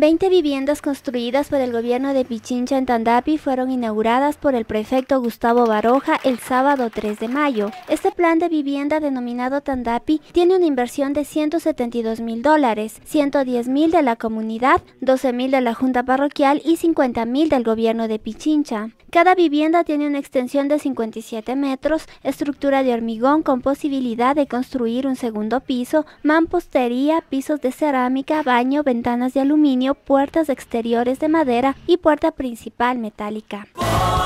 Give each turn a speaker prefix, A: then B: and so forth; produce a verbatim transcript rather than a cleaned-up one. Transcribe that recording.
A: veinte viviendas construidas por el gobierno de Pichincha en Tandapi fueron inauguradas por el prefecto Gustavo Baroja el sábado tres de mayo. Este plan de vivienda denominado Tandapi tiene una inversión de ciento setenta y dos mil dólares, ciento diez mil de la comunidad, doce mil de la junta parroquial y cincuenta mil del gobierno de Pichincha. Cada vivienda tiene una extensión de cincuenta y siete metros, estructura de hormigón con posibilidad de construir un segundo piso, mampostería, pisos de cerámica, baño, ventanas de aluminio, puertas exteriores de madera y puerta principal metálica.